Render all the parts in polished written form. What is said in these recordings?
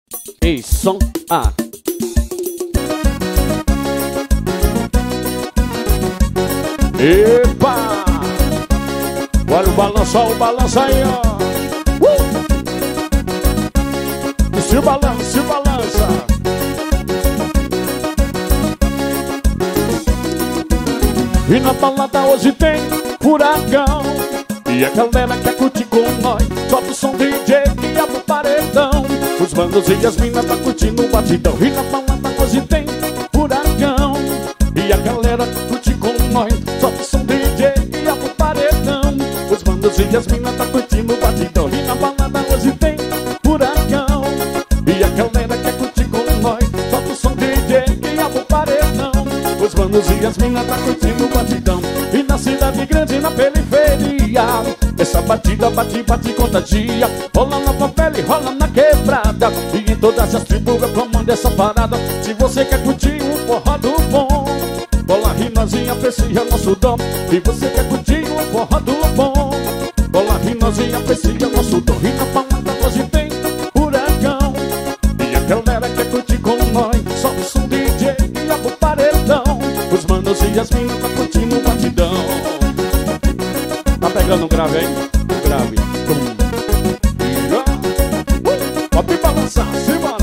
Ei, som A. Epa! Olha o balanço aí, ó. Se balança. E na balada hoje tem furacão. E a galera quer curtir com nós. Solta o som DJ que abre o paredão. Os manos e as minas tá curtindo o batidão. E na balada hoje tem furacão. E a galera quer curtir com nós. Solta o som DJ que abre o paredão. Os manos e as minas tá curtindo o batidão. E na balada hoje tem furacão. E a galera quer curtir com nós. Solta o som DJ que abre o paredão. Os manos e as minas tá curtindo o batidão. E na cidade grande e na periferia, essa batida bate, contagia. Rola na favela e rola na quebrada. E em todas as tribos eu comando essa parada. Se você quer curtir um forró do bom, bola rinozinha, aprecia nosso dom. Se você quer curtir um forró do bom, bola rinozinha, aprecia nosso dom. E na balada hoje tem furacão. E a galera quer curtir com nós. Só o som DJ e abre o paredão. Os manos e as minas tá curtindo o batidão. Tá pegando um grave aí? Um grave. Pode balançar, simbora.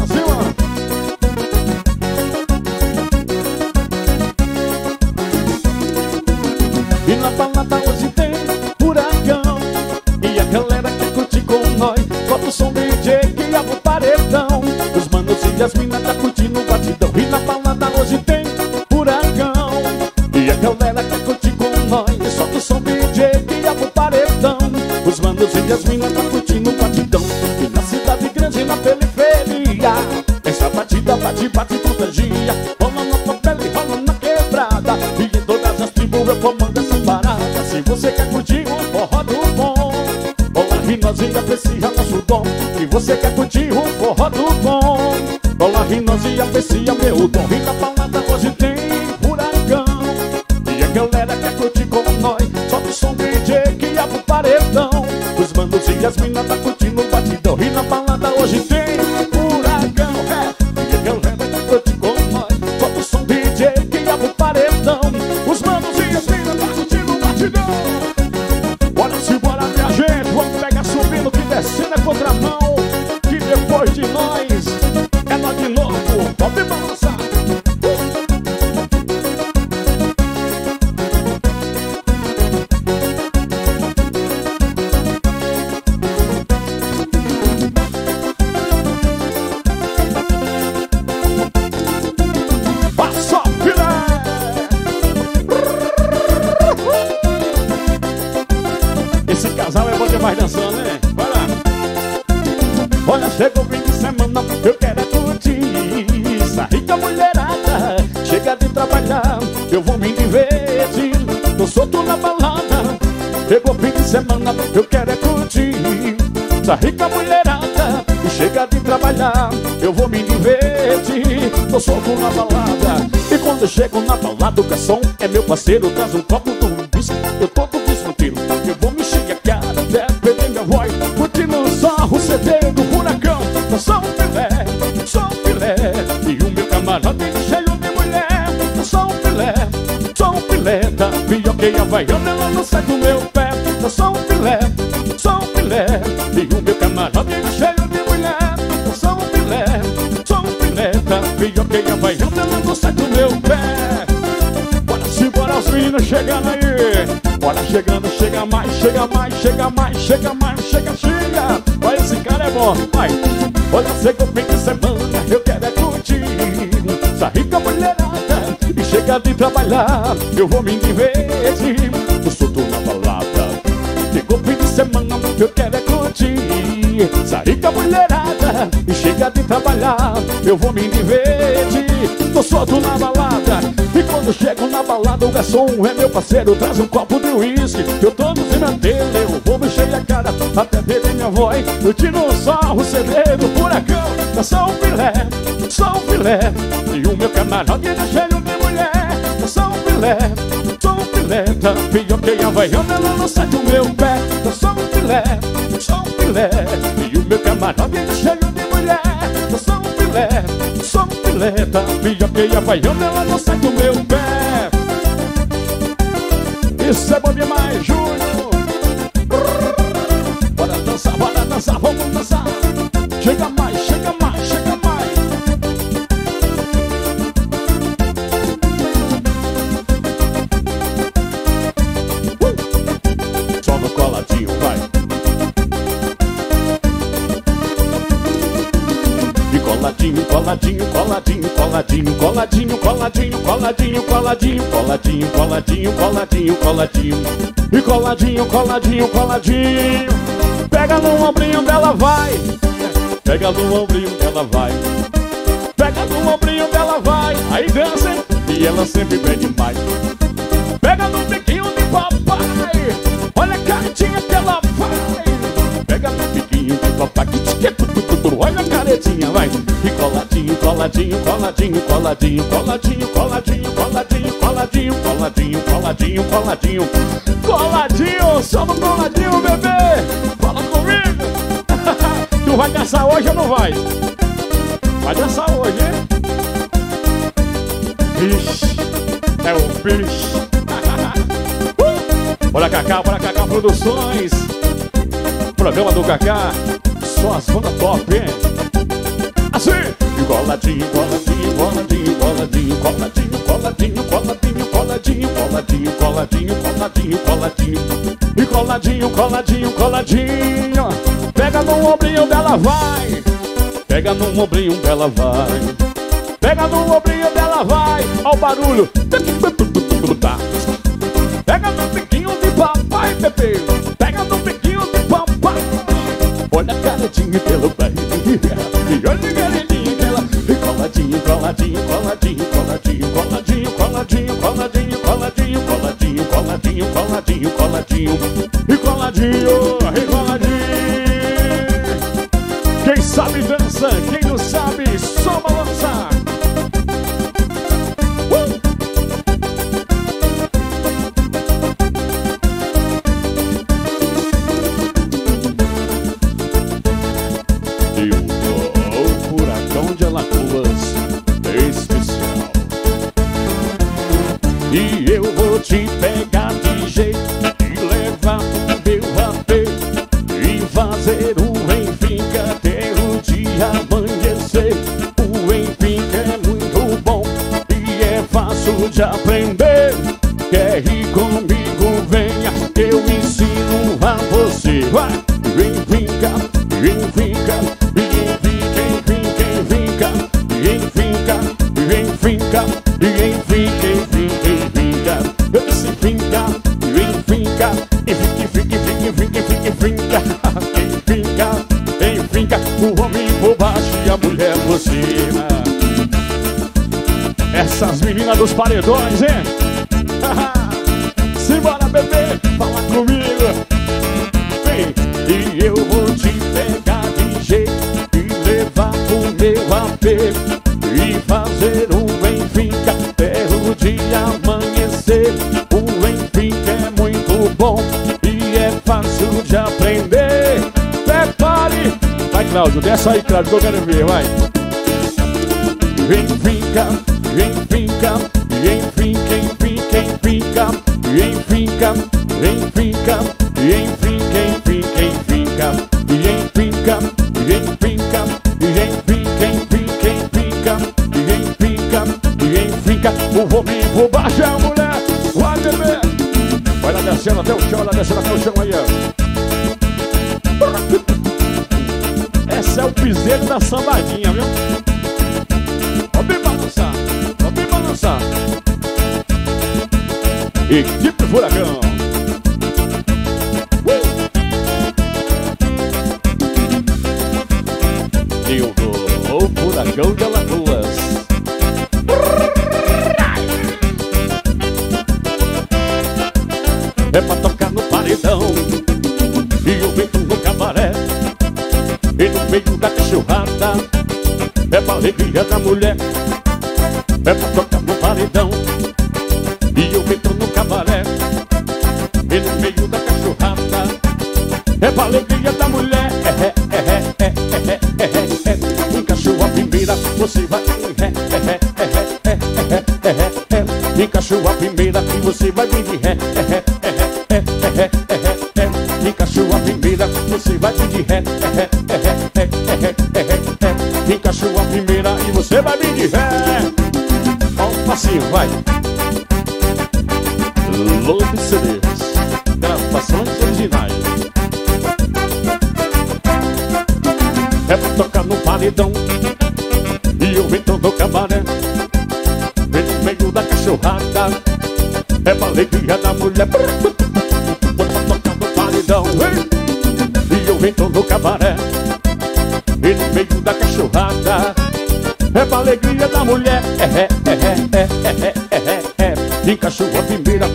E na balada hoje tem furacão. E a galera quer curtir com nós. Bota o som DJ que abre o paredão. Os manos e as minas tá curtindo o batidão. E na balada hoje tem furacão. E a galera quer curtir com nós. Solta o som DJ que abre o paredão. Os manos e as minas tá curtindo o batidão. E na cidade grande e na periferia, essa batida bate, contagia. Rola na favela e rola na quebrada. E em todas as tribos eu comando essa parada. Se você quer curtir um forró do bom, bola rinozinha, aprecia nosso dom. Se você quer curtir um forró do bom, bola rinozinha, aprecia meu dom. E na balada hoje tem furacão. E a galera quer curtir com nós. Sobe o som DJ que abre o paredão. Os manos e as minas tá curtindo o batidão. E na balada hoje tem furacão, E a galera quer curtir com nós. Sobe o som DJ que abre o paredão. Os manos e as minas tá curtindo o batidão. Bora minha gente. Vamos pegar subindo que descendo é contramão. Que depois de nós é nós de novo. Pode balançar. Passa filé. Esse casal é bom demais dançando, né? Vai lá. Olha, chega o fim de semana, eu quero é curtir. Sair com a mulherada, chega de trabalhar, eu vou me divertir. Tô solto na balada, chegou o fim de semana, eu quero é curtir. Sair com a mulherada, chega de trabalhar, eu vou me divertir. Tô solto na balada, e quando eu chego na balada, o garçom é meu parceiro, traz um copo do whisky, eu tô todo tranquilo. Eu vou me encher a cara, até perder minha voz, curtindo só o CD do furacão. Só um filé, e o meu camarada cheio de mulher. Só um filé, da pioqueia havaiana, ela não sai do meu pé. Só um filé, e o meu camarada cheio de mulher. Só um filé, da pioqueia havaiana, ela não sai do meu pé. Bora os meninos chegando aí. Bora chegando, chega mais. Vai, esse cara é bom, vai. Olha, chegou o fim de semana, eu quero é curtir. Sair com a mulherada e chega de trabalhar, eu vou me divertir. Eu solto na balada, chegou o fim de semana, eu quero é curtir. Sair com a mulherada e chega de trabalhar, eu vou me divertir. Tô solto na balada, e quando chego na balada, o garçom é meu parceiro, traz um copo de uísque. Eu tô no financeiro, eu vou mexer a cara, até perder minha voz. Eu tiro só o CD do furacão. Só um filé, e o meu camarada é cheio de mulher. Só um filé, da pioqueia havaiana, ela não sai do meu pé. Só um filé, e o meu camarada é cheio de mulher. Só um violenta, pior baiana, ela não sai do meu pé. Isso é bom demais, Júnior. Bora dançar, vamos dançar. Chega mais, chega mais, chega mais. Só no coladinho, vai. E coladinho, coladinho, coladinho, coladinho, coladinho, coladinho, coladinho, coladinho, coladinho, coladinho, coladinho, coladinho. E coladinho, coladinho, coladinho. Pega no ombrinho dela, vai. Pega no ombrinho dela, vai. Pega no ombrinho dela, vai. Aí dança, hein? E ela sempre pede mais. Pega no biquinho de papai. Olha a caretinha que ela faz. Pega no biquinho de papai. Olha a caretinha, vai. E coladinho, coladinho, coladinho, coladinho, coladinho, coladinho, coladinho, coladinho, coladinho, coladinho, coladinho, coladinho, só no coladinho, bebê. Fala comigo. Tu vai dançar hoje ou não vai? Vai dançar hoje, hein? Vixe, é o bicho. Bora Cacá Produções. Programa do Cacá. Só as bandas top, hein? Assim! E coladinho, coladinho, coladinho, coladinho, coladinho, coladinho, coladinho, coladinho, coladinho, coladinho, coladinho, coladinho. E coladinho, coladinho, coladinho. Pega no ombrinho dela, vai. Pega no ombrinho dela, vai. Pega no ombrinho dela, vai. Ó o barulho. Pega no biquinho de papai, bebê. Pega no biquinho de papai. Olha a caretinha pelo pé. E olha a caretinha dela. E coladinho, coladinho, coladinho, coladinho, coladinho, coladinho, coladinho, coladinho, coladinho, coladinho, coladinho, coladinho. E coladinho, e coladinho. Quem sabe dança, quem não sabe só balançar. E eu vou te pegar de jeito e levar pro meu AP e fazer o Enfinca até o dia amanhecer. O Enfinca é muito bom e é fácil de aprender. Quer ir comigo? Venha, eu ensino a você. Vai! Enfinca, Enfinca, Enfinca, Enfinca, Enfinca, Enfinca, Enfinca, Enfinca. Esse finca, enfinca, enfinca, o homem por baixo e a mulher por cima. Essas meninas dos paredões, hein? Simbora, bebê, fala comigo. Vem, e eu vou te pegar de jeito e levar pro meu AP e fazer um enfinca até o dia amanhecer. O enfinca é muito bom e é fácil de aprender. Prepare! Vai, Cláudio, desce aí, Cláudio, que eu quero ver, vai. Enfinca, enfinca, enfinca, enfinca, enfinca, enfinca, enfinca, enfinca, enfinca, enfinca, enfinca, enfinca, enfinca, enfinca, enfinca, enfinca, o homem por baixo é a mulher. Vai, bebê. Vai lá descendo até o chão, lá descendo até o chão aí, ó. Essa é o piseiro da sambadinha, viu? Vamos balançar, vamos balançar. Equipe Furacão. Eu vou o Furacão de Alagoas. É pra tocar no paredão e eu venho no cabaré e no meio da cachorrada. É pra alegria da mulher. É pra tocar no paredão e eu entro no cabaré e no meio da cachorrada. É pra alegria da mulher. Encaixou a primeira, você vai. chuva primeira e você vai vir de ré. Fica chuva primeira, você vai vir de ré. Fica chuva primeira e você vai vir de ré. Ó o passinho, vai. Lobe CDs, gravações originais. É pra tocar no paredão e o ventão do cabaré. Vem no meio da cachorrada, é pra alegria da mulher. Pra tocar no paredão e o ventão do cabaré. Vem no meio da cachorrada, é pra alegria da mulher. Fica chuva primeira.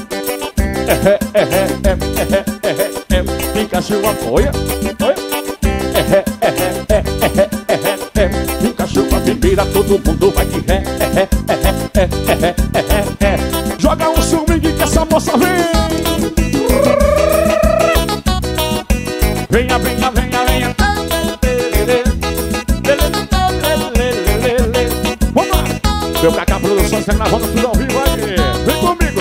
Fica chuva, olha. Fica chuva primeira, todo mundo vai de ré. Joga um swing que essa moça vem. Venha, venha, venha, venha. Vamos lá. Meu Cacá Produções tá gravando tudo ao vivo aí. Vem comigo.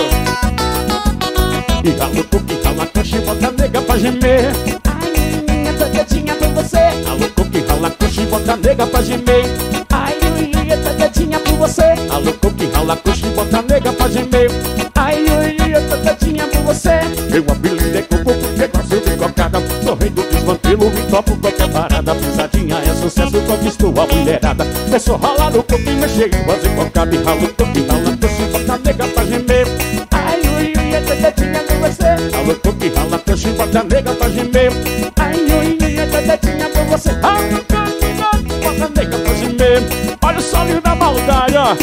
E rala o coque, rala a coxa e bota a nega pra gemer. Ai, minha tocadinha por você. Alô, coque, rala a coxa e bota a nega pra gemer. Ai, minha tocadinha por você. Alô, coque, rala a coxa e bota a nega pra gemer. Ai, minha tocadinha por você. Eu apelidei com coco, pego a sua cocada. Sou rei do desmantelo, me topo qualquer parada. Pisadinha é sucesso, conquistou a mulherada. É só ralar o coco e mexer e fazer cocada. E rala o coque, rala a coxa e bota a nega pra gemer. Ai, minha tocadinha por você. Alô, coque, rala a coxa e bota a nega pra gemer. Ai, minha tocadinha por você. Alô, coque, bota a nega pra gemer. Olha o solinho da maldade, ó.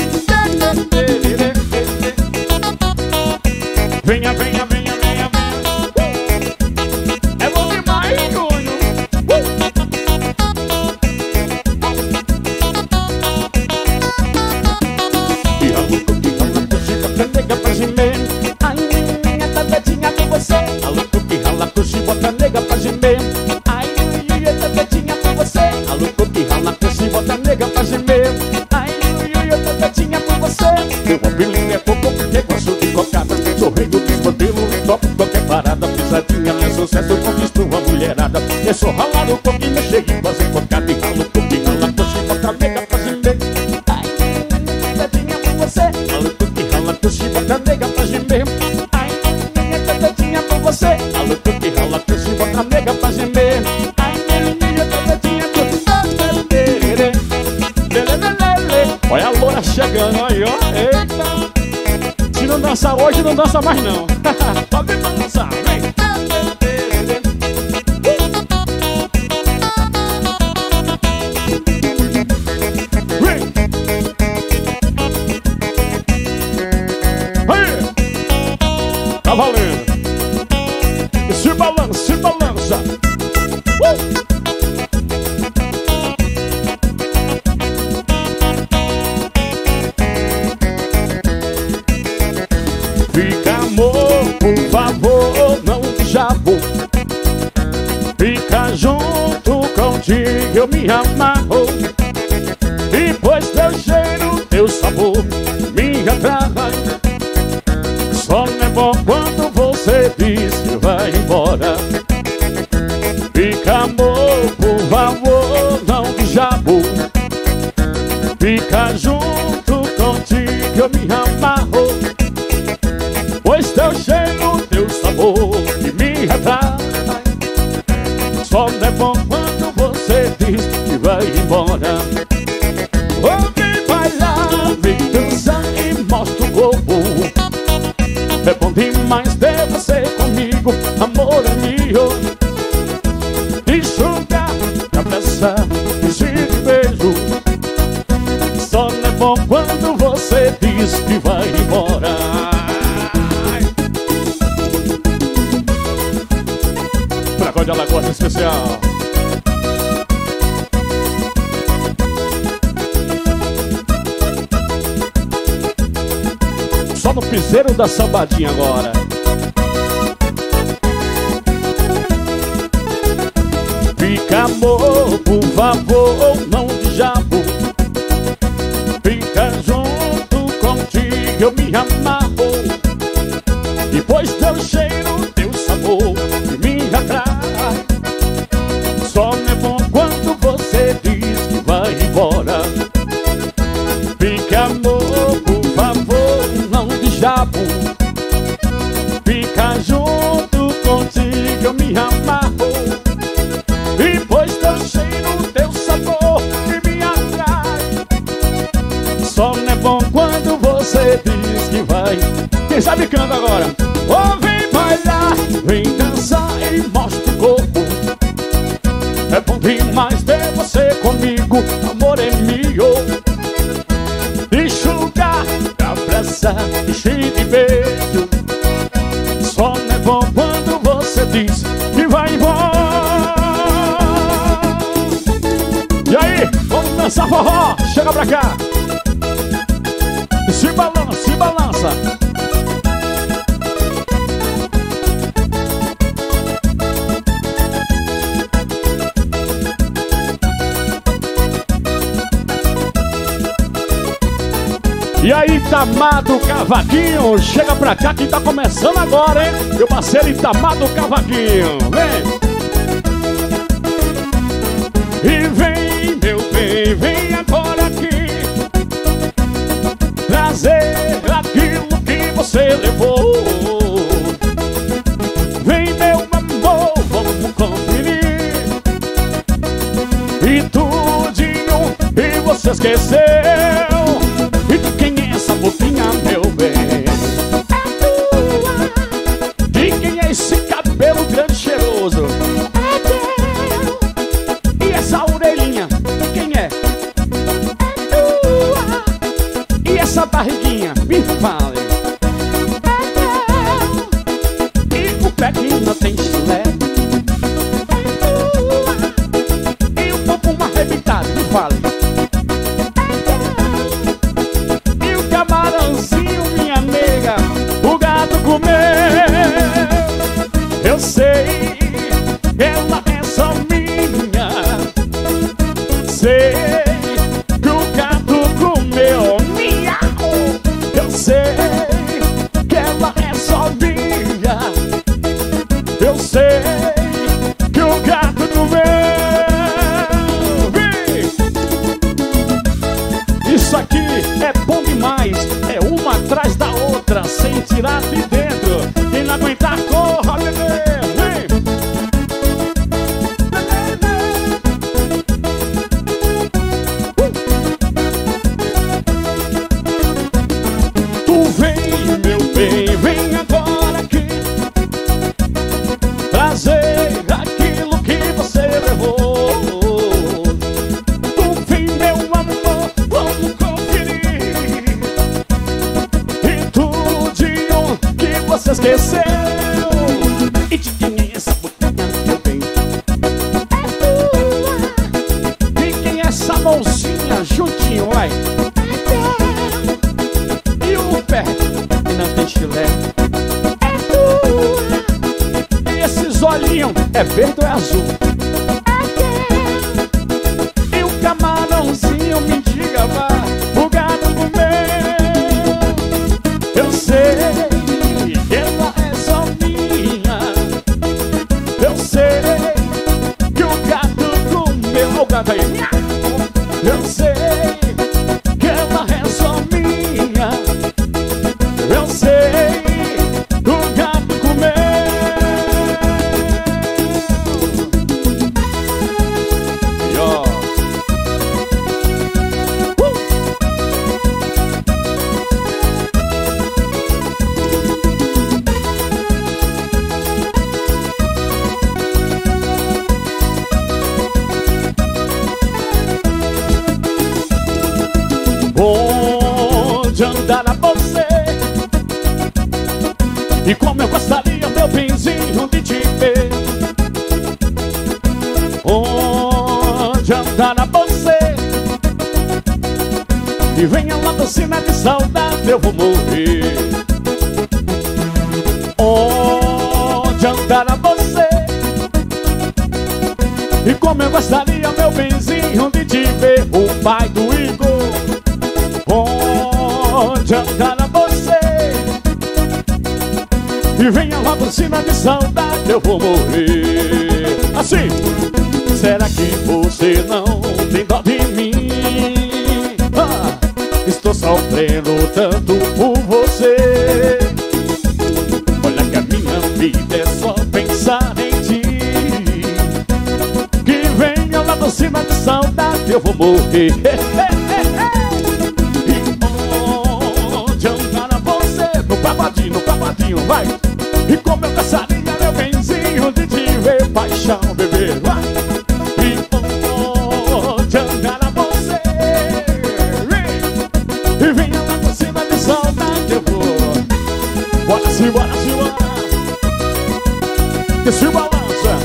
Venha, venha, venha, venha, venha. É bom demais, Júnior. E a louca que rala a coxa e bota a nega pra gemer. Ai, minha tocadinha por você. A louca que rala a coxa e bota a nega pra gemer. Ai, minha tocadinha por você. A louca que rala a coxa e bota a nega pra gemer. Ai, minha tocadinha por você. Meu apelido é coco, porque gosto de cocada. Sou rei do desmantelo, topo qualquer parada. Pisadinha é sucesso, conquistou a mulherada. É só ralar o coco e mexer e fazer cocada. E rala o coco e rala a coxa e bota a nega pra gemer. Ai, minha tocadinha por você. Rala o coco e rala a coxa e bota a nega pra gemer. Ai, minha tocadinha por você. Rala o coco e rala a coxa e bota a nega pra gemer. Ai, minha tocadinha por você. Olha a loura chegando aí, ó. Eita! Se não dançar hoje, não dança mais não. Pode vir pra dançar, vem! Vem! Aí! Tá valendo! Se balança, se balança! Fica, amor, por favor, não diabo. Fica junto contigo, eu me amarro. E pois teu cheiro, teu sabor me atrai. Só não é bom quando você diz que vai embora. Fica, amor, por favor, não diabo. Fica junto contigo, eu me amarro. Pois teu cheiro, teu sabor que me atrai. Só não é bom quando você diz que vai embora. Oh, vem bailar, vem dançar e mostra o corpo. É bom demais ter você comigo, amor é meu. E jogar, te abraçar, e de beijo. Só não é bom quando você diz que vai embora. Dragão de Alagoas especial. Só no piseiro da sambadinha agora. Fica, amor, por favor, não diabo. Fica junto contigo, eu me amarro. vai. Quem sabe canta agora. Oh, vem bailar, vem dançar e mostra o corpo. É bom demais ter você comigo, amor é meu. Enxugar, abraçar, encher de beijo. Só não é bom quando você diz que vai embora. E aí, vamos dançar forró, chega pra cá. Se balança, se balança. E aí, Itamar do Cavaquinho, chega pra cá que tá começando agora, hein? Meu parceiro Itamar do Cavaquinho, vem! E vem, meu bem, vem agora aqui trazer aquilo que você levou. Vem, meu amor, vamos conferir e tudinho, e você esqueceu. E de quem é essa boquinha, meu bem? É tua. De quem é esse cabelo grande e cheiroso? É teu. E essa orelhinha, de quem é? É tua. E essa barriguinha, me fale. É teu. E o pé que não tem chulé? É tua. E o povo arrebitado, me fale. O gato comeu. Eu sei, ela é só minha. Sei que o gato comeu. Miau. Eu sei que ela é só minha. Eu sei que o gato comeu. Vem. Isso aqui é bom demais. É uma atrás da outra, sem tirar de dentro. Quem não aguentar, corra, bebê. Vem! Tu vem, meu bem, vem agora aqui trazer aquilo que você levou. Tu vem, meu amor, vamos conferir e tudinho que você esqueceu. E de quem é essa boquinha, meu bem? É tua. De quem é essa mãozinha juntinho, vai? E o pé que não tem chulé? É tua. E esses olhinhos, é verde ou é azul? É teu. E o camarãozinho, me diga, vai. O gato comeu. Eu sei que ela é só minha. Eu sei que o gato comeu. Olha o gato aí. Eu sei que ela é só minha. Eu sei que o gato comeu. E ó. Onde andará você? E como eu gostaria, meu benzinho, de te ver. Onde andará você? E venha lá docina de saudade, eu vou morrer. Onde andará você? E como eu gostaria, meu benzinho, de te ver. O pai do Igor. Onde andará você? E venha lá por cima de saudade, eu vou morrer. Assim, será que você não tem dó de mim? Estou sofrendo tanto por você. Olha que a minha vida é só pensar em ti. Que venha lá por cima de saudade, eu vou morrer. benzinho, vai. E como eu gostaria, meu benzinho, de te ver paixão, bebê, vai. E vou te andar a você. E venha lá por cima de saudade, eu vou. Bora se, bora se, bora. Que se balança.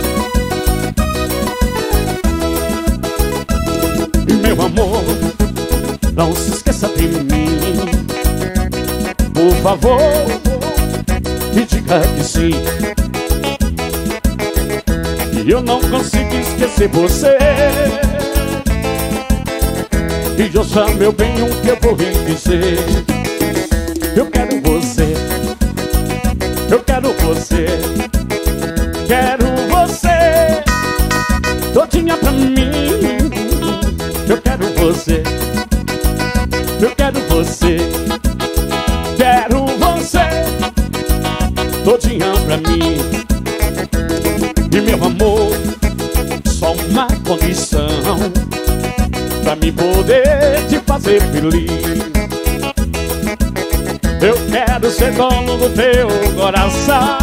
E meu amor, não se esqueça de mim. Por favor, me diga que sim. E eu não consigo esquecer você. E eu já, meu bem, o que eu vou lhe dizer. Eu quero você. Eu quero você. Quero você todinha pra mim. Eu quero você. Eu quero você. Quero você todinha pra mim. E meu amor, só uma condição pra me poder te fazer feliz. Eu quero ser dono do teu coração.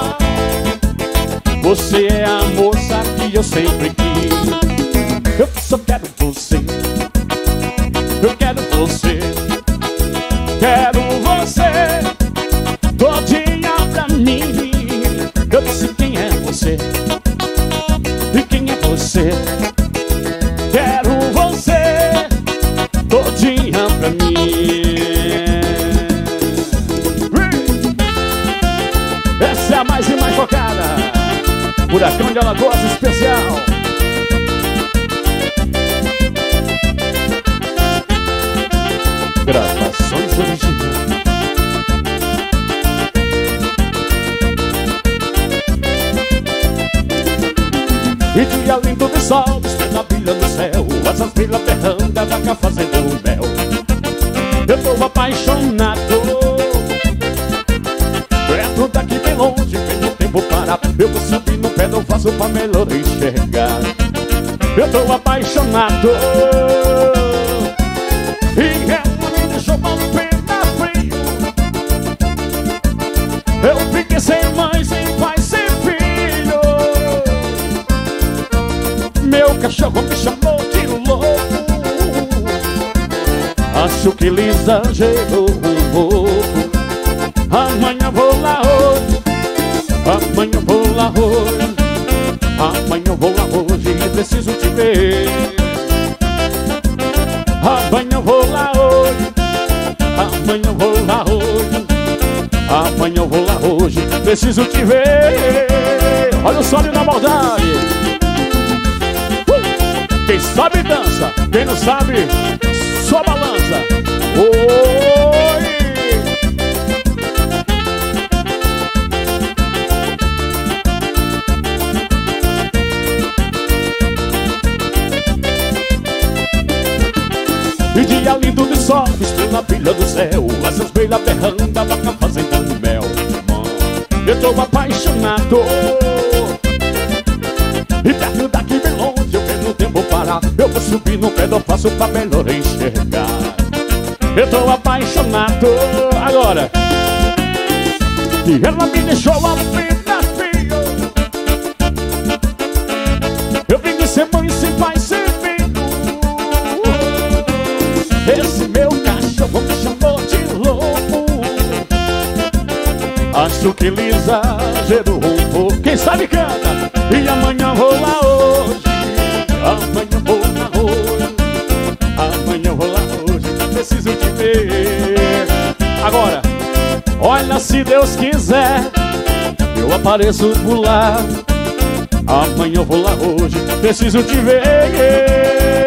Você é a moça que eu sempre quis. Eu só quero você. Eu quero você. Quero você todinha pra mim. Eu disse quem é você. E quem é você? Quero você todinha pra mim. Essa é a mais e mais focada. Furacão de Alagoas especial. Gravações originais. E dia lindo de sol, estrela brilha no céu. Essas vilas berrando, a vaca fazendo mel. Eu tô apaixonado. Perto daqui bem longe, vem o tempo parar. Eu vou subir no pé, não faço pra melhor enxergar. Eu tô apaixonado. E ela me deixou mal pena frio. Eu fiquei sem mãe, sem pai, sem filho. Meu cachorro me chamou de louco. Acho que ele exagerou um pouco. Amanhã vou lá hoje. Amanhã vou lá hoje. Amanhã vou lá hoje e preciso te ver. Amanhã vou lá hoje. Amanhã vou lá hoje. Amanhã vou lá hoje, preciso te ver. Olha o som na maldade. Quem sabe dança, quem não sabe só balança. Oi! E dia lindo de sol, estrela brilha do céu. Essas beiras berrando, a vaca fazendo mel. Eu tô apaixonado. E perto daqui bem longe, eu vejo o tempo parar. Eu vou subir no pé, eu faço pra melhor enxergar. Eu tô apaixonado. Agora. E ela me deixou a vida fria. Eu vim de ser mãe, sem pai, sem filho. Esse meu cachorro me chamou de louco. Acho que ele exagerou um pouco. Quem sabe canta. E amanhã vou lá hoje. Amanhã vou lá hoje. Amanhã vou lá hoje. Preciso te ver. Agora, olha, se Deus quiser, eu apareço por lá. Amanhã eu vou lá hoje. Preciso te ver.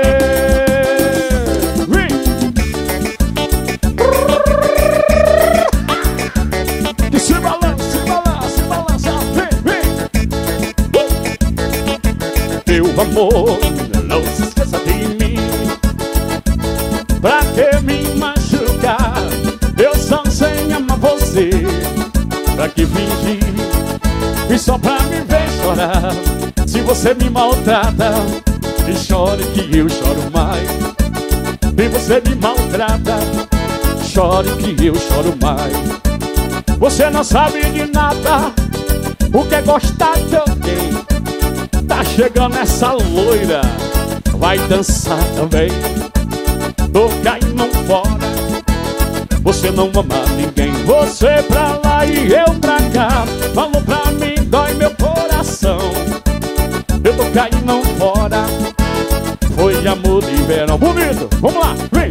Meu amor, não se esqueça de mim. Pra que me machucar? Eu só sei amar você. Pra que fingir? E só pra me ver chorar. Se você me maltrata, e chore que eu choro mais. E você me maltrata, chore que eu choro mais. Você não sabe de nada, o que é gostar de alguém. Tá chegando essa loira, vai dançar também. Tô caindo fora, você não ama ninguém. Você pra lá e eu pra cá, falou pra mim, dói meu coração. Eu tô caindo fora, foi amor de verão. Bonito, vamos lá, vem.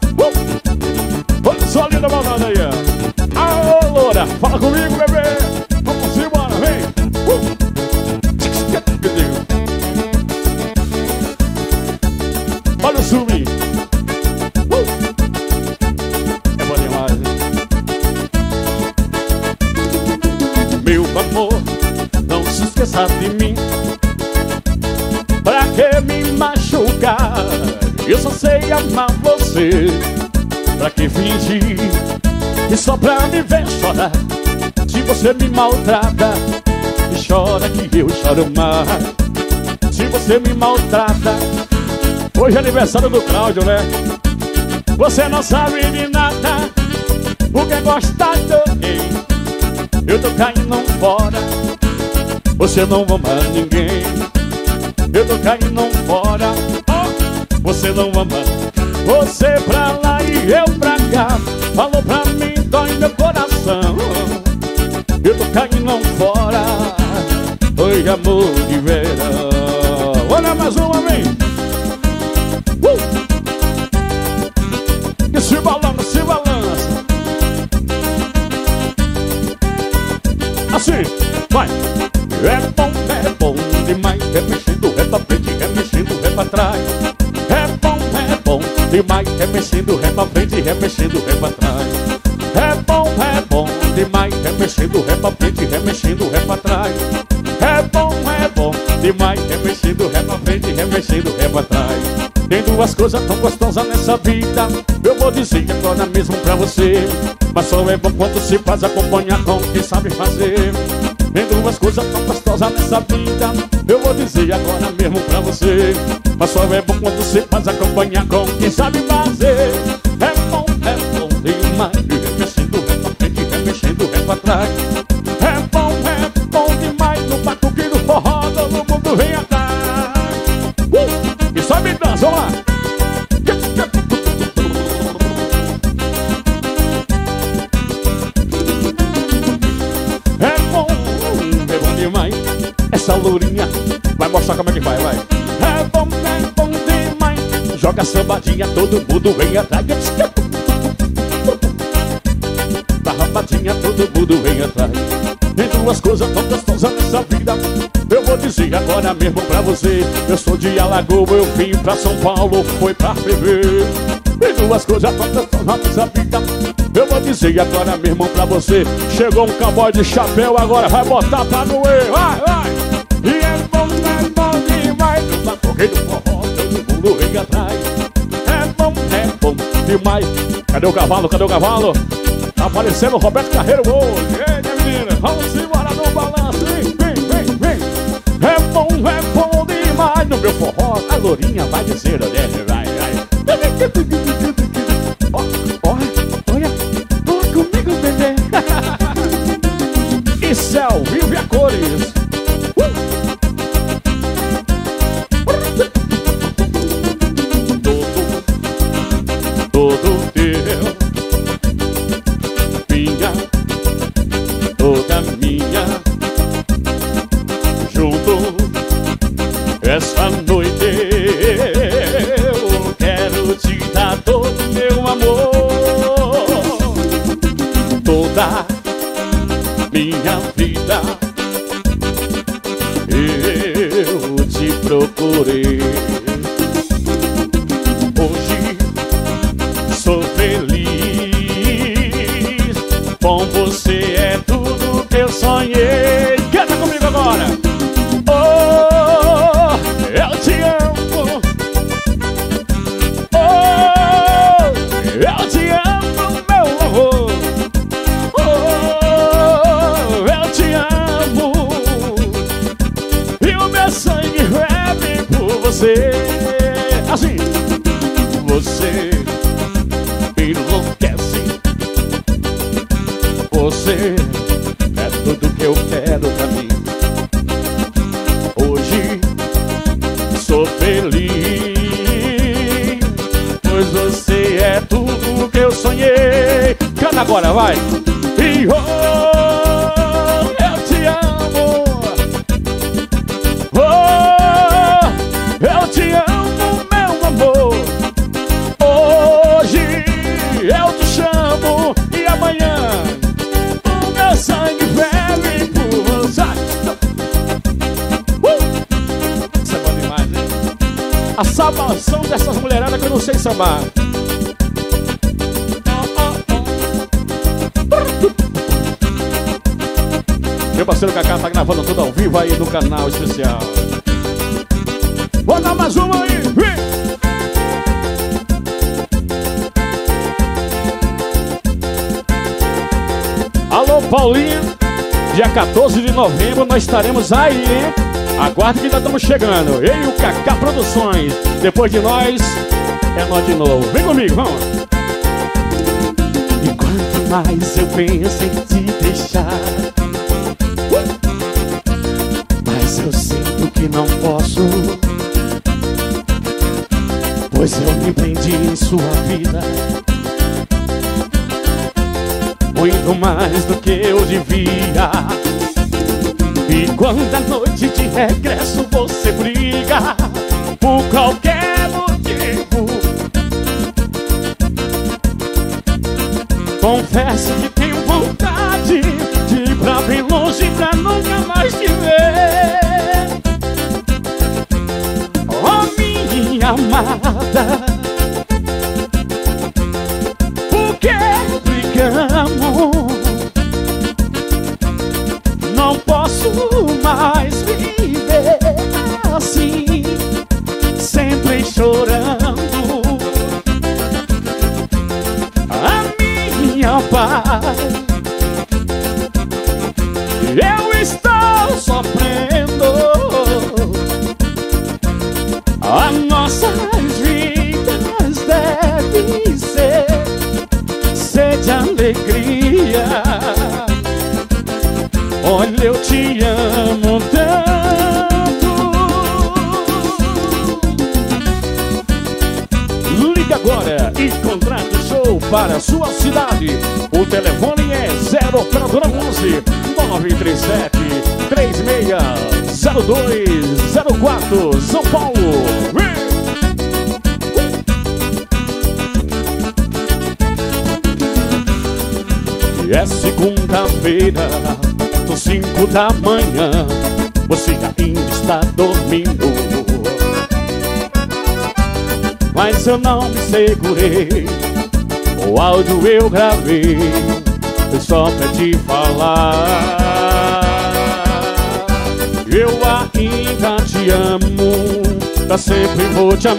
Olha só a linda balada aí, ó. Aô, loura, fala comigo, bebê. Vamos embora, vem. Olha o swing. É bom demais, hein? Meu amor, não se esqueça de mim. Pra que me machucar? Eu só sei amar você. Pra que fingir? E só pra me ver chorar. Se você me maltrata, chora que eu choro mais. Se você me maltrata. Hoje é aniversário do Cláudio, né? Você não sabe de nada, o que é gostar de alguém. Eu tô caindo fora, você não ama ninguém. Eu tô caindo fora, oh, você não ama. Você pra lá e eu pra cá, falou pra mim, dói meu coração. Eu tô caindo fora, foi amor de verão. Olha mais uma, vem. E se balança, se balança. Assim, vai. É bom demais. É mexendo, é pra frente, é mexendo, é pra trás. É bom demais. É mexendo, é pra frente, é mexendo, é pra trás. É bom demais. É mexendo, é pra frente, é mexendo, é pra trás. É bom demais. É mexendo, é pra frente, é mexendo, é pra trás. Tem duas coisas tão gostosas nessa vida, eu vou dizer agora mesmo pra você. Mas só é bom quando se faz acompanhar com quem sabe fazer. Tem duas coisas tão gostosas nessa vida, eu vou dizer agora mesmo pra você. Mas só é bom quando se faz acompanhar com quem sabe fazer. É bom demais. Remexendo, é pra frente, remexendo, é pra trás. É bom demais. No batuque do forró, todo mundo vem atrás. E sobe e dança, vamos lá. É bom demais. Essa lourinha vai mostrar como é que vai. É bom demais. Joga sambadinha, todo mundo vem atrás. Da rabadinha, todo mundo vem atrás. Tem duas coisas tão gostosas nessa vida, eu vou dizer agora mesmo pra você. Eu sou de Alagoas, eu vim pra São Paulo, foi pra beber. Tem duas coisas tão gostosas nessa vida, eu vou dizer agora mesmo pra você. Chegou um cowboy de chapéu, agora vai botar pra doer. Vai! E é bom demais. Tá correndo forró, todo mundo vem atrás. É bom demais. Cadê o cavalo? Tá aparecendo o Roberto Carreiro hoje. Eita, menina, vamos embora no balanço. Vem. É bom demais. No meu forró, a lourinha vai dizer, vai. Olha comigo, bebê. Isso é ao vivo e a cores. Todo teu, toda minha, junto. Essa noite eu quero te dar todo meu amor, toda minha vida. Eu te procurei. Hoje sou feliz, com você é tudo que eu sonhei. Canta comigo agora. Oh, eu te amo. Oh, eu te amo, meu amor. Oh, eu te amo. E o meu sangue bebe por você. Assim, você enlouquece. você é tudo que eu quero pra mim. Hoje sou feliz, pois você é tudo que eu sonhei. Canta agora, vai! E oh, eu te amo. Oh, eu te amo, meu amor. Hoje eu te chamo e amanhã o meu sangue ferve por você. Isso é bom demais, hein? A salvação dessas mulheradas que eu não sei sambar. Meu parceiro Cacá tá gravando tudo ao vivo aí no canal especial. Vou dar mais uma aí. Alô, Paulinho. Dia 14 de novembro nós estaremos aí, hein? Aguarde que ainda estamos chegando. Eu e o Cacá Produções. Depois de nós, é nós de novo. Vem comigo, vamos. E quanto mais eu penso em te deixar, mas eu sinto que não posso, pois eu me prendi em sua vida muito mais do que eu devia. E quando à noite de regresso você briga por qualquer motivo, confesso que tenho vontade de ir pra bem longe pra nunca mais te ver. Oh, minha amada, por que brigamos? Não posso mais viver assim, sempre chorando. A minha paz, eu estou sofrendo. As nossas vidas devem ser de alegria. Olha, eu te amo tanto. Liga agora e contrate show para a sua cidade. O telefone é 0 operadora 11 937 360204 São Paulo. E é segunda-feira, 5 da manhã, você ainda está dormindo, mas eu não me segurei. O áudio eu gravei só pra te falar. Eu ainda te amo, pra sempre vou te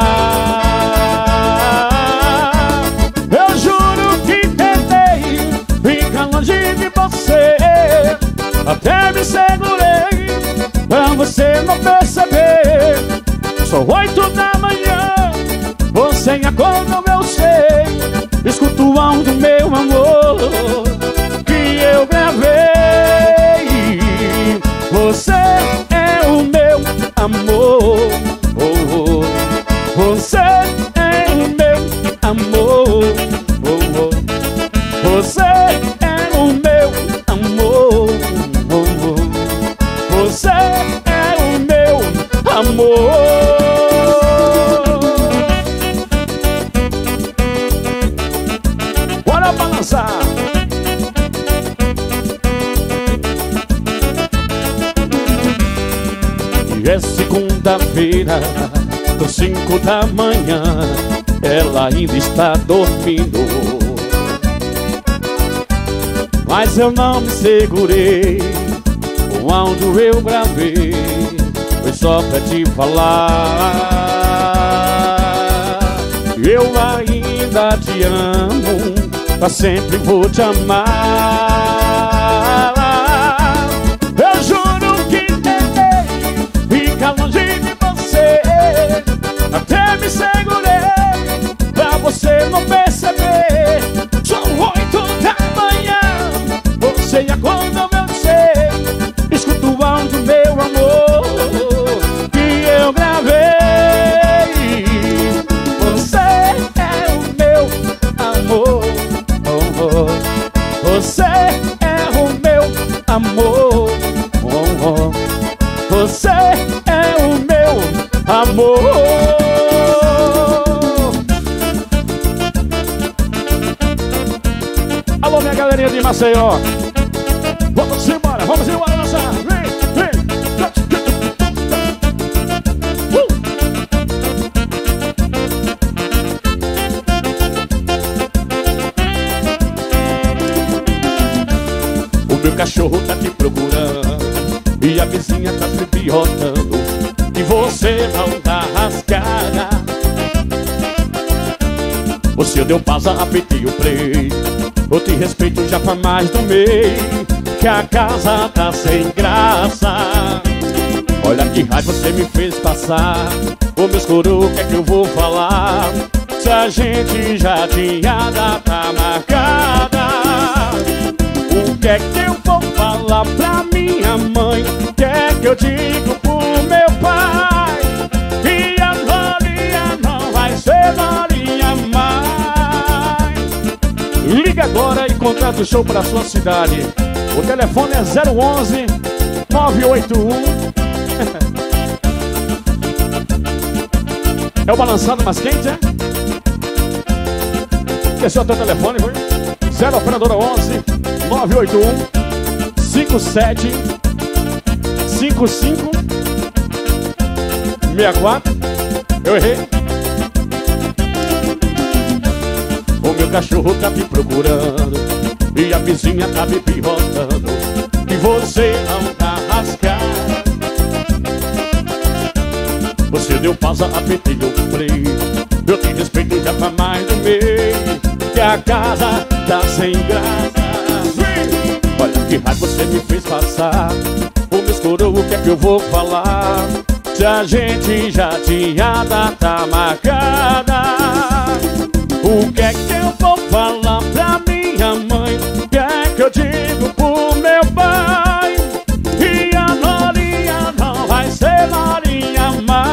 amar. Eu juro que tentei ficar longe de você, até me segurei pra você não perceber. São 8 da manhã, você acordou, eu sei. Escuta o áudio, meu amor, que eu gravei. Você é o meu amor, oh, oh. Você é o meu amor, oh, oh. Você é o meu amor, oh, oh. Você é o meu amor. Bora balançar. E é segunda-feira, 5 da manhã, ela ainda está dormindo, mas eu não me segurei. O áudio eu gravei, foi só pra te falar. Eu ainda te amo, pra sempre vou te amar. Eu juro que tentei ficar longe de você, até me segurei pra você não perceber. São 8 da manhã, minha galerinha de Maceió. Vamos embora dançar. Vem, vem. O meu cachorro tá te procurando e a vizinha tá se piotando, e você não dá rascada. Você deu pausa, apertei o play. Eu te respeito, já faz mais do mês que a casa tá sem graça. Olha que raiva você me fez passar. Ô meu escuro, o que é que eu vou falar? Se a gente já tinha data marcada. O que é que eu vou falar pra minha mãe? O que é que eu digo pro meu pai? E a Glorinha não vai ser Glorinha mais. Liga agora e contrata o show pra sua cidade. O telefone é 011 981. É o balançado mais quente, é? Esse é o teu telefone, foi? 0 operadora 11 981 57 55 64. Eu errei. O meu cachorro tá me procurando e a vizinha tá me pirrotando, e você não tá rascada. Você deu pausa, apertei o play. Eu te respeito, já faz mais do mês que a casa tá sem graça. Olha que raiva você me fez passar. O meu escuro, o que é que eu vou falar? Se a gente já tinha data marcada. O que é que eu vou falar pra minha mãe? O que é que eu digo pro meu pai? E a Glorinha não vai ser Glorinha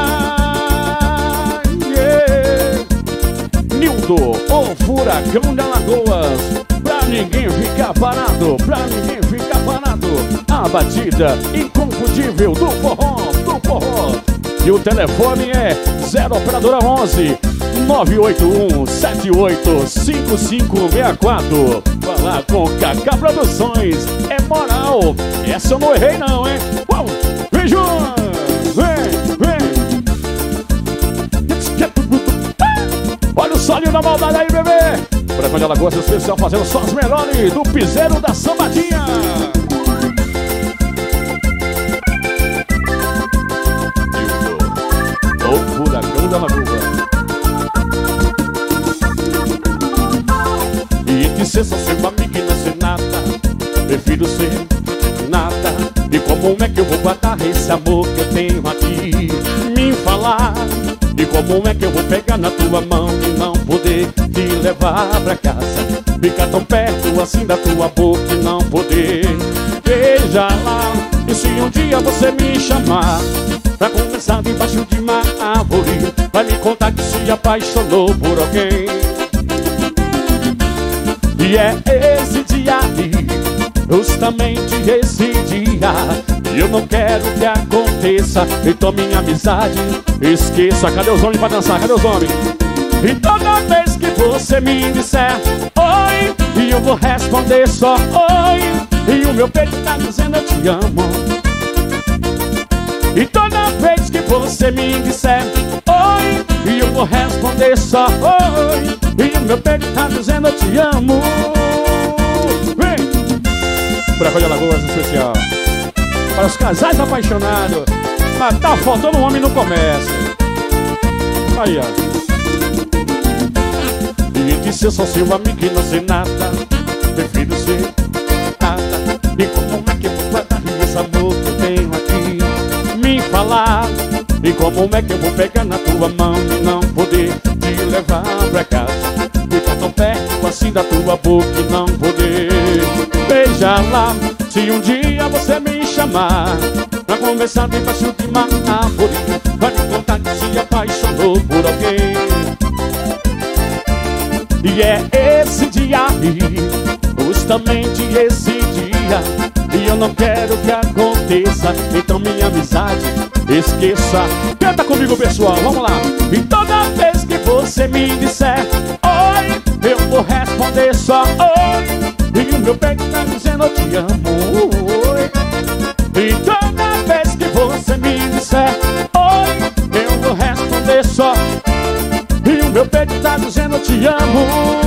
mais, yeah. Nildo, o furacão de Alagoas. Pra ninguém ficar parado, pra ninguém ficar parado. A batida inconfundível do forró, do forró. E o telefone é 0 operadora 11 981 78 5564. Falar com Cacá Produções é moral. Essa eu não errei não, hein? Uau! Vem, João! Vem, vem! Olha o solinho da maldade aí, bebê! Pra quando ela gosta, especial fazendo só as melhores do piseiro da sambadinha. O furacão da Lagoa. E entre ser só seu amigo e não ser nada, prefiro ser nada. E como é que eu vou guardar esse amor que eu tenho aqui? Me falar. E como é que eu vou pegar na tua mão e não poder te levar pra casa? Ficar tão perto assim da tua boca e não poder. Veja lá, e se um dia você me chamar pra conversar debaixo de uma árvore, vai me contar que se apaixonou por alguém. E é esse dia aí, justamente esse dia, e eu não quero que aconteça. Então minha amizade esqueça. Cadê os homens pra dançar? Cadê os homens? E toda vez que você me disser oi, e eu vou responder só oi, e o meu peito tá dizendo eu te amo. E toda vez que você me disser oi, e eu vou responder só oi, e o meu peito tá dizendo eu te amo. Vem! Furacão de Alagoas especial para os casais apaixonados. Mas tá faltando um homem no comércio. Aí, ó. E de ser só seu amigo e não ser nada, prefiro ser nada. E como é que eu vou guardar esse amor que eu tenho aqui? Me falar. E como é que eu vou pegar na tua mão e não poder te levar pra casa? Ficar tão perto assim da tua boca e não poder. Veja lá, se um dia você me chamar pra conversar debaixo de uma árvore, vai me contar que se apaixonou por alguém. E é esse dia aí, justamente esse dia, e eu não quero que aconteça. Então minha amizade esqueça. Canta comigo, pessoal, vamos lá. E toda vez que você me disser oi, eu vou responder só oi, e meu peito tá dizendo eu te amo. E toda vez que você me disser oi, eu vou responder só. E o meu peito tá dizendo eu te amo.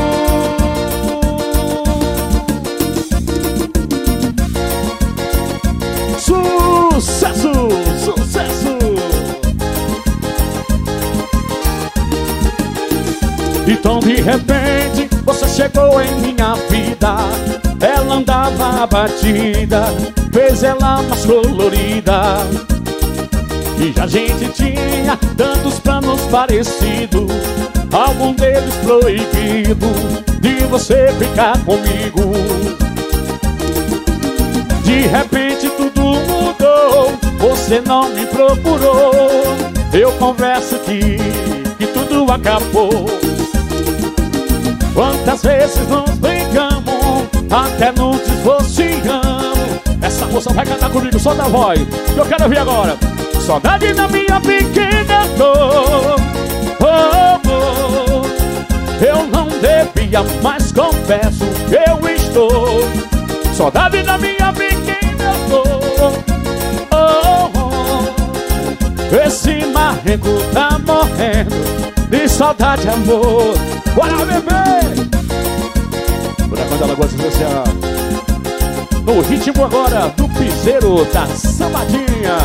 Sucesso, sucesso. Então de repente você chegou em minha vida. Ela andava abatida, fez ela mais colorida. E a gente tinha tantos planos parecidos, algum deles proibido de você ficar comigo. De repente tudo mudou, você não me procurou. Eu confesso que tudo acabou. Quantas vezes nos brincamos, até nos divorciamos. Essa moça vai cantar comigo, solta a voz, que eu quero ouvir agora. Saudade da minha pequena dor. Oh, oh. Eu não devia, mas confesso que eu estou. Saudade da minha pequena dor. Oh, oh. Esse marrento tá morrendo de saudade, amor. Bora, bebê! Furacão da Lagoa Especial. No ritmo agora do piseiro da sambadinha.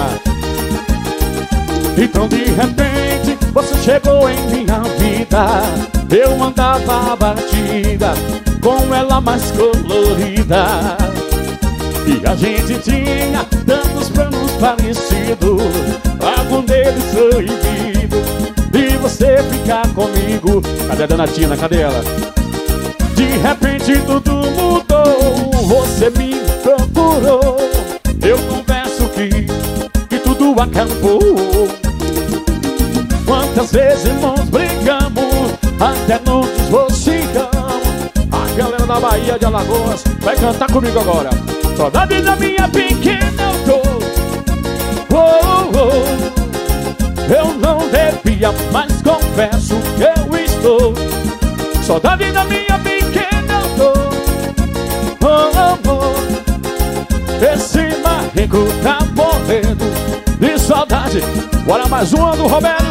Então de repente você chegou em minha vida. Eu andava abatida, com ela mais colorida. E a gente tinha tantos planos parecidos, algum deles proibido de você ficar comigo. Cadê a dona Tina? Cadê ela? De repente tudo mudou, você me procurou. Eu confesso que tudo acabou. Quantas vezes nós brigamos, até nos divorciamos. A galera da Bahia de Alagoas vai cantar comigo agora. Saudade da minha pequena dor. Oh, oh. Eu não devia, mas confesso que eu estou. Saudade da minha pequena dor. Oh, oh, oh. Esse marrego tá morrendo de saudade. Bora mais uma do Roberto.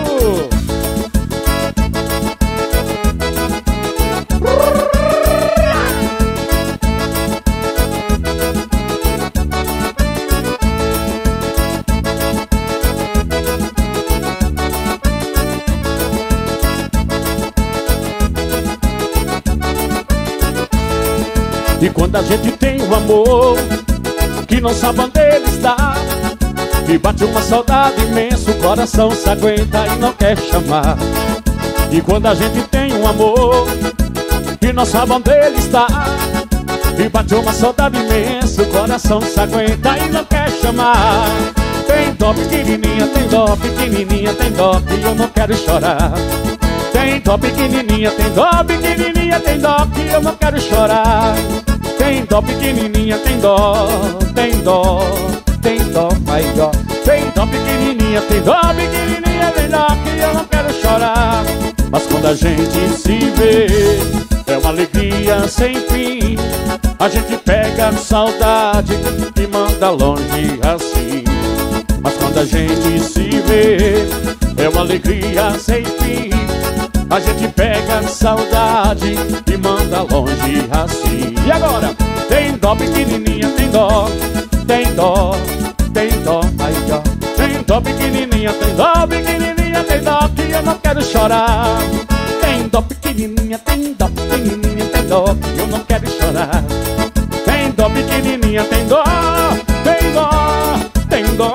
E quando a gente tem um amor que não sabe onde ele está, e bate uma saudade imensa, o coração se aguenta e não quer chamar. E quando a gente tem um amor que não sabe onde ele está, e bate uma saudade imensa, o coração se aguenta e não quer chamar. Tem dó pequenininha, tem dó pequenininha, tem dó que eu não quero chorar. Tem dó pequenininha, tem dó pequenininha, tem dó que eu não quero chorar. Tem dó pequenininha, tem dó, tem dó, tem dó, vai dó. Tem dó pequenininha, tem dó pequenininha, tem dó que eu não quero chorar. Mas quando a gente se vê, é uma alegria sem fim. A gente pega a saudade e manda longe assim. Mas quando a gente se vê, é uma alegria sem fim. A gente pega a saudade e manda longe assim. E agora? Tem dó pequenininha, tem dó, tem dó, tem dó, ai dó. Tem dó pequenininha, tem dó pequenininha, tem dó que eu não quero chorar. Tem dó pequenininha, tem dó pequenininha, tem dó que eu não quero chorar. Tem dó pequenininha, tem dó, tem dó, tem dó.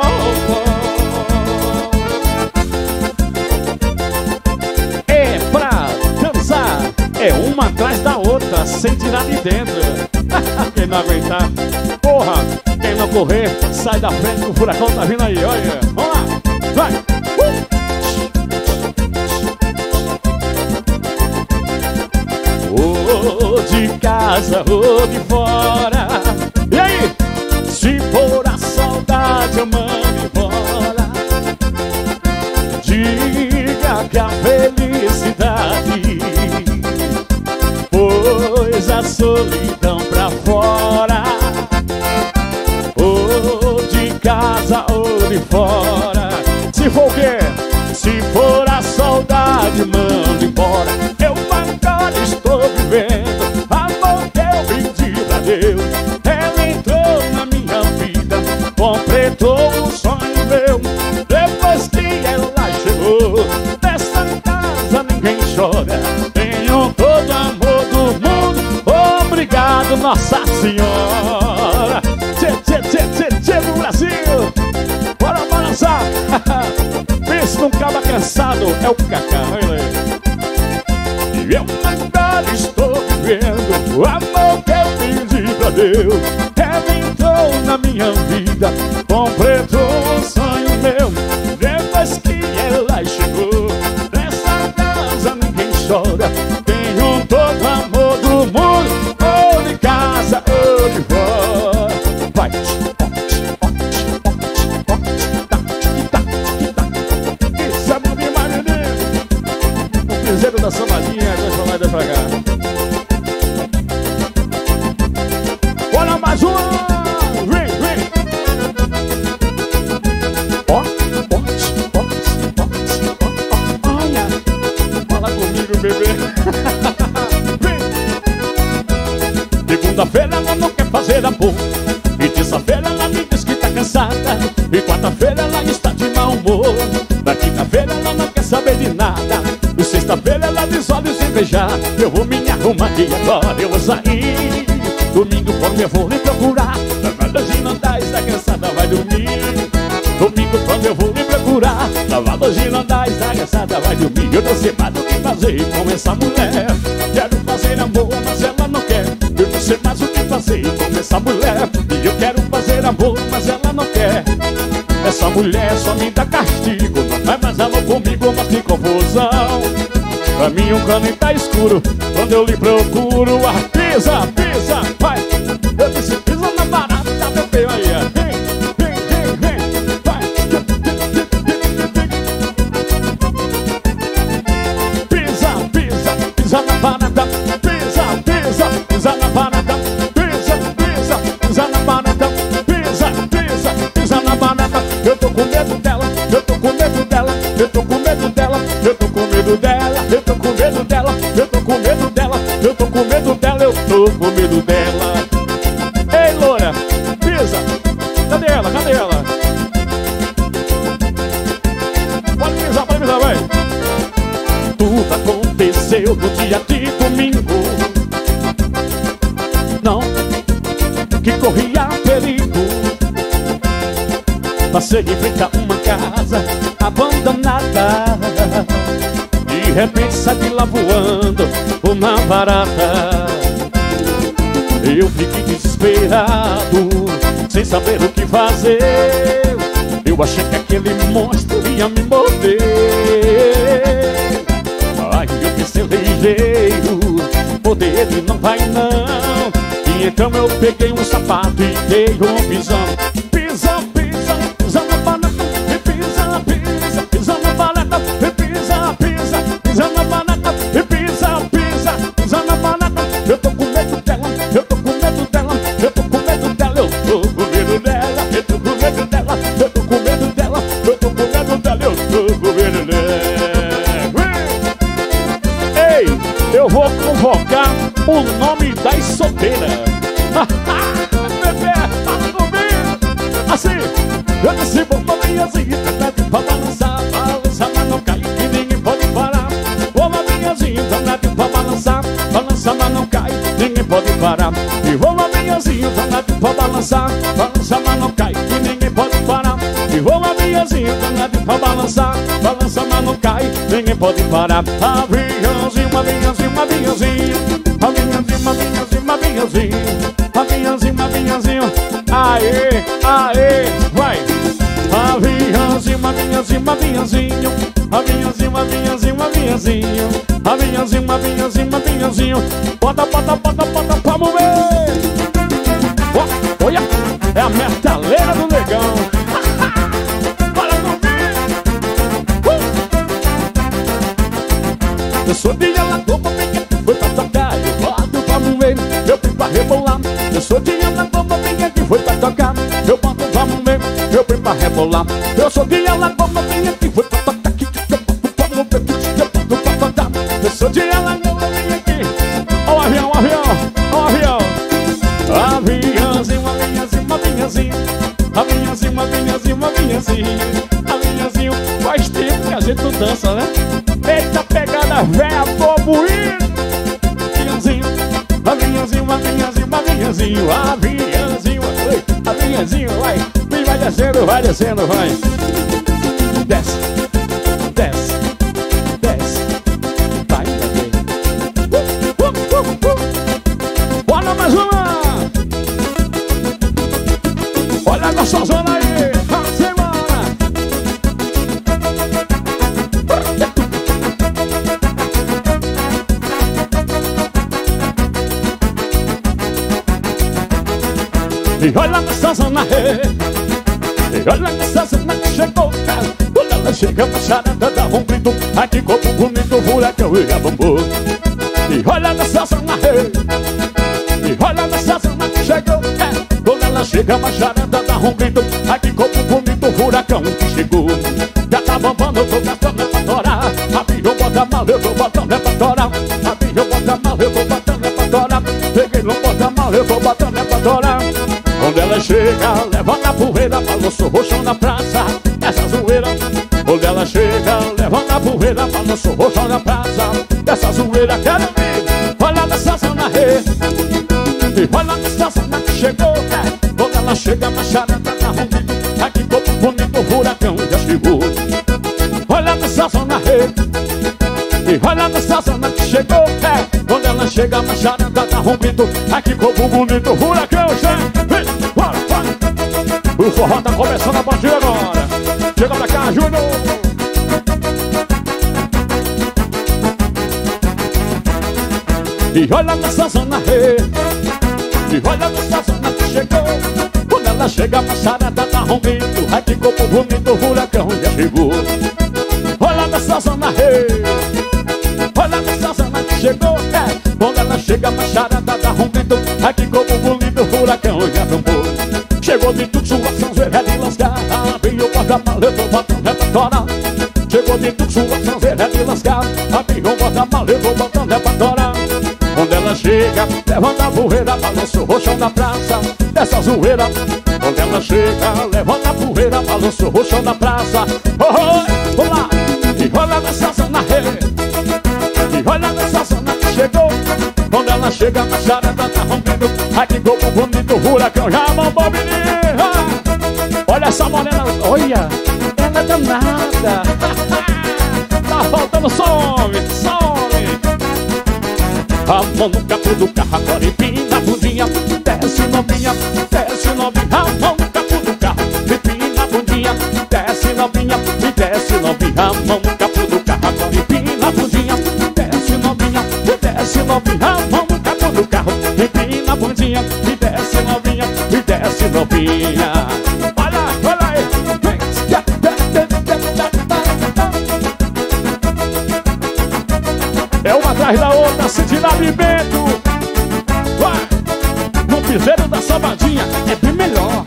É pra dançar, é uma atrás da outra, sem tirar de dentro. Quem não aguentar, porra, quem não correr, sai da frente que o furacão tá vindo aí, olha. Vamos lá, vai. Ou de casa ou de fora. E aí? Se for a saudade eu mando embora. Diga que a felicidade, pois a solidão pra fora, ou de casa ou de fora. Se for o quê? Se for a saudade, mando embora. Eu agora estou vivendo amor que eu pedi pra Deus. Ela entrou na minha vida, completou um sonho meu. Depois que ela chegou, nessa casa ninguém chora. Tenho todo o amor do mundo, obrigado Nossa Senhora. Tchê, tchê, tchê, tchê, tchê no Brasil. Bora balançar. Pensa num caba cansado, é o Cacá, olha aí. E eu agora estou vivendo o amor que eu pedi pra Deus. Ela entrou na minha vida, completou um sonho meu. Depois que ela chegou, nessa casa ninguém chora. Tenho todo o amor do mundo, ou de casa ou de fora. Vai! Isso é bom demais, neném. O piseiro da sambadinha, deixa lá e deixa pra cá. Olha mais uma! Vem, vem! Ó, olha! Fala comigo, bebê! Vem! Segunda-feira ela não quer fazer amor, e terça-feira ela me diz que tá cansada, e quarta-feira ela está de mau humor. Na quinta-feira ela não quer saber de nada, e sexta-feira ela diz olhos sem beijar. Eu vou me arrumar e agora eu vou sair. Domingo quando eu vou lhe procurar, hoje não dá, está cansada, vai dormir. Domingo quando eu vou lhe procurar, hoje não dá, está cansada, vai dormir. Eu não sei mais o que fazer com essa mulher. Quero fazer amor, mas ela não quer. Eu não sei mais o que fazer com essa mulher. E eu quero fazer amor, mas ela não quer. Essa mulher só me dá castigo, não faz mais amor comigo, mas que confusão. Pra mim o caminho tá escuro, quando eu lhe procuro. Pisa, pisa, vai. Eu disse pisa na barata, meu feio aí. Vem, vem, vem, vem, vai. Pisa, pisa, pisa na barata. Pisa, pisa, pisa na barata. Pisa, pisa, pisa na barata. Pisa, pisa, pisa na barata. Eu tô com medo dela, eu tô com medo dela. Eu tô com medo dela, eu tô com medo dela. Eu tô com medo dela, eu tô com medo dela. Eu tô com medo dela, eu tô com medo dela. Ei, loura, pisa. Cadê ela, cadê ela? Pode pisar, vai. Tudo aconteceu no dia de domingo. Não, que corria perigo. Passei em frente a uma casa abandonada. De repente sai de lá voando uma barata. Eu fiquei desesperado, sem saber o que fazer. Eu achei que aquele monstro ia me morder. Ai, eu pensei ligeiro, poder ele não vai não. E então eu peguei um sapato e dei um pisão. Pisa, pisa, pisa na barata. E pisa, pisa, pisa na barata. E pisa, pisa, pisa na barata. E pisa, pisa, pisa na barata. Eu tô com medo dela, eu tô com medo dela. Eu tô com medo dela, eu tô com medo dela. Eu tô com medo dela, eu tô com medo dela. Eu tô com medo dela, eu tô com medo dela. Ei, eu vou convocar o nome das solteiras. Bebê, fala comigo. Assim, eu disse bomba minhazinha, danada pra balançar. Balança, mas não cai, que ninguém pode parar. Bomba minhazinha, danada pra balançar. Balança, mas não cai, ninguém pode parar. E bomba minhazinha, danada pra balançar. Balança, mas não cai, que ninguém pode parar. E bomba minhazinha, danada pra balançar. Balança, mas não cai, ninguém pode parar. Aviãozinho, aviãozinho, aviãozinho. Aviãozinho, aviãozinho, aviãozinho. Aviãozinho, aviãozinho, aê, aê, vai. Aviãozinho, aviãozinho, aviãozinho. Aviãozinho, aviãozinho, aviãozinho. Aviãozinho, aviãozinho, aviãozinho. Bota, bota, bota, bota pra mover. Olha, é a metaleira do negão. Bora comigo. Eu sou de Alagoas, foi pra tocar. Eu boto pra mover, eu fui pra rebolar. Eu lá. Eu sou de Alagoas, vim aqui, vou tocar aqui. Eu sou de Alagoas, vim aqui. Ó o avião, ó o avião, ó o avião. Aviãozinho, aviãozinho, aviãozinho. Aviãozinho, aviãozinho, aviãozinho. Aviãozinho, faz tempo que a gente não dança, né? Eita pegada véia, tô moído. Aviãozinho, aviãozinho, aviãozinho, aviãozinho. Aviãozinho, aviãozinho, vai. Vai descendo, vai descendo, vai. Desce, desce, desce. Vai, bora mais uma. Olha a gostosona aí, vamos embora. E olha a gostosona aí. E olha a gostosona que chegou. Quando ela chega, a charada dá um grito. Ai que corpo bonito, furacão e a bambu. E olha a gostosona aí. E olha a gostosona que chegou. Quando ela chega, a charada dá um grito. Ai que corpo bonito, furacão que chegou. Já tá bombando, eu tô gastando é pra torar. Avião bota mal, eu tô botando é pra torar. Avião bota mal, eu tô botando é pra torar. Peguei no bota mal, eu tô botando é pra torar. Quando ela chega, levanta a poeira, balança o roxão na praça. Essa zoeira. Quando ela chega, levanta a poeira, balança o roxão na praça. Essa zoeira, quero ver. Olha nessa zona rede. E olha nessa zona que chegou. Quando ela chega, a charada tá rompido. Aqui corpo bonito, o furacão já chegou. Olha nessa zona rede. E olha nessa zona que chegou. Quando ela chega, a charada tá rompido. Aqui corpo bonito, o furacão já. Bora, bora. O forró tá começando a partir agora. Chega pra cá, Júnior. E olha nessa zona rede. E olha nessa zona que chegou. Quando ela chega, a charada tá rompendo. Ai que corpo bonito, o furacão já chegou. Olha nessa zona rede. Olha nessa zona que chegou. Quando ela chega, a charada tá rompendo. Ai que corpo bonito, o furacão já tombou. Chegou de tudo, sua sanzeira de lascar. Abriu o porta-mal, eu tô botando é pra torar. Chegou de tudo, sua sanzeira de lascar. Abriu o porta-mal, eu tô botando é pra torar. Quando ela chega, levanta a poeira, balança o roxão da praça. Dessa zoeira. Quando ela chega, levanta a poeira, balança o roxão da praça. Oh, oh, vamos lá. E olha nessa zona rede. E olha nessa zona que chegou. Quando ela chega, a charada tá rompendo. Ai que corpo bonito, o furacão já bombou, menina. Olha essa morena, olha. Ela é danada. Tá faltando some, some. A mão no capô do carro, agora empina a bundinha. Desce novinha, desce novinha. A mão no capô do carro, empina a bundinha. Desce novinha, e desce novinha. A mão no capô do carro, agora empina a bundinha. Desce novinha, e desce novinha. A mão no capô do carro, empina a bundinha. E desce novinha, e desce novinha. Olha, olha aí. É uma atrás da outra, sentindo alimento. Vai! No piseiro da sabadinha é bem melhor.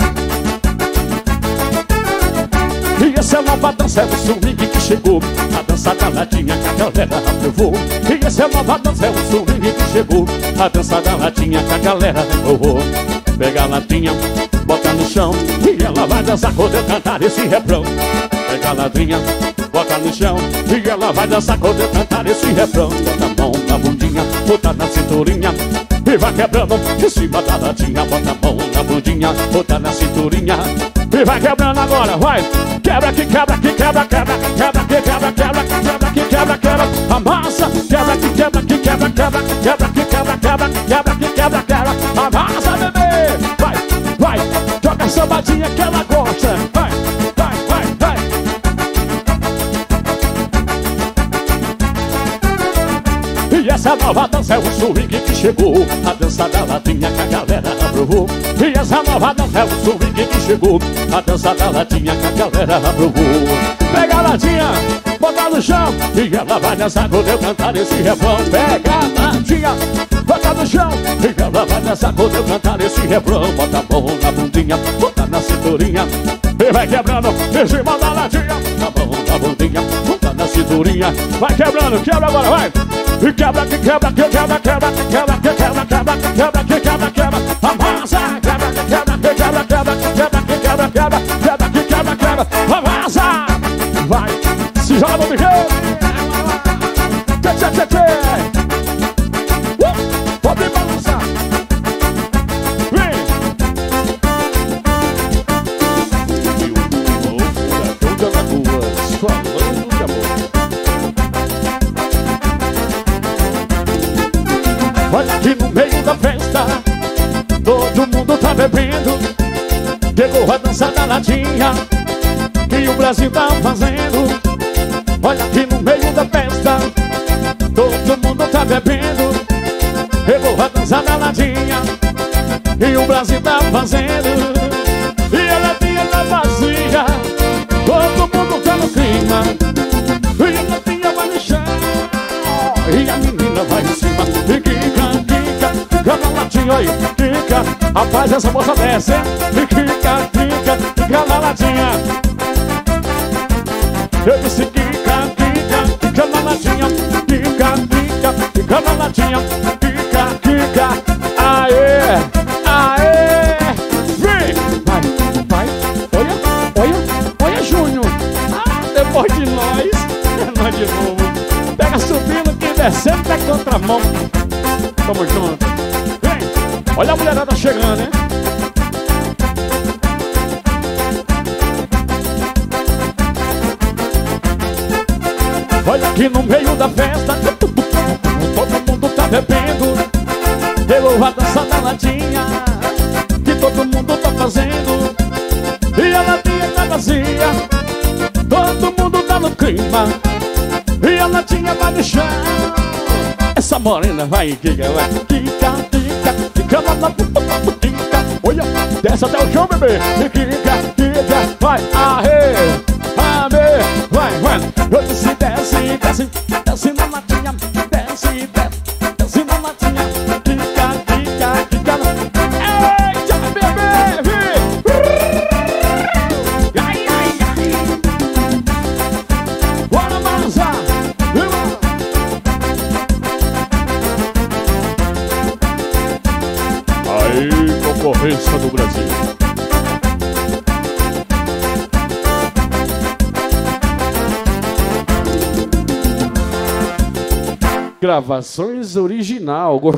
E essa é a nova dança, é o swing que chegou. A dança da latinha que a galera aprovou. E essa é a nova dança, é o swing que chegou. A dança da latinha que a galera aprovou. Pega a latinha, bota no chão. E ela vai dançar quando eu cantar esse refrão. Pega a latinha, bota no chão. E ela vai dançar quando eu cantar esse refrão. Bota a mão na bundinha, bota na cinturinha. E vai quebrando em cima da latinha. Bota a mão na bundinha, bota na cinturinha. E vai quebrando agora, vai. Quebra que quebra, que quebra, quebra, que quebra, que quebra, quebra, que quebra, que quebra, quebra. Amassa, quebra que quebra, que quebra, quebra, quebra, que quebra, quebra, quebra, que quebra, quebra. Amassa, bebê. Vai, vai. Joga a sambadinha que ela gosta. Vai, vai, vai, vai. E essa nova dança é o swing que chegou. A dança da latinha que a galera aprovou. E essa nova dança é o swing que chegou. A dança da latinha que a galera aprovou. Pega a latinha, bota no chão. E ela vai dançar quando eu cantar esse refrão. Pega a latinha, bota no chão. E ela vai dançar quando eu cantar esse refrão. Bota a mão na bundinha, bota na cinturinha. E vai quebrando, em cima da latinha, na mão da bundinha, monta na cinturinha, vai quebrando, quebra agora, vai. E quebra, que quebra, que quebra, quebra, que quebra, que quebra, quebra, que quebra, que quebra, quebra, amassa, quebra, que quebra, que quebra, quebra, que quebra, que quebra, quebra, quebra, que quebra, quebra, amassa, vai, se joga no biqueiro, tchê, tchê, tchê, tchê, pode balançar, vem. Falando de amor. Olha aqui no meio da festa, todo mundo tá bebendo. Chegou a dança da latinha que o Brasil tá fazendo. Olha aqui no meio da festa, todo mundo tá bebendo. Chegou a dança da latinha que o Brasil tá fazendo. E a latinha tá vazia, todo mundo tá no clima. E a latinha vai no chão, e a menina vai em cima. E quica, quica, quica na latinha aí, quica. Rapaz, essa moça desce, e quica, quica, quica na latinha. Eu disse quica, quica, quica na latinha. Quica, quica, quica na latinha. Quica, quica, aê, aê. Vem, vai, vai, olha, olha, olha, Júnior. Depois de nós de novo. Pega subindo que descendo da contramão. Tamo junto. Vem, olha a mulherada chegando, hein? Olha aqui no meio da festa, todo mundo tá bebendo. Pegou a dança da latinha que todo mundo tá fazendo. E a latinha tá vazia, todo mundo tá no clima. E a latinha vai no chão. Essa morena vai, quica, vai, quica, quica, quica na quica. Olha, desce até o chão, bebê. Quica, quica, vai, arre, arre, vai, vai. Eu disse, desce, desce, desce na latinha. Desce, desce, desce na latinha. Quica, quica, quica. Eita, bebê, vem. Ai, ai, ai. Bora balançar. Aí, concorrência do Brasil. Gravações original.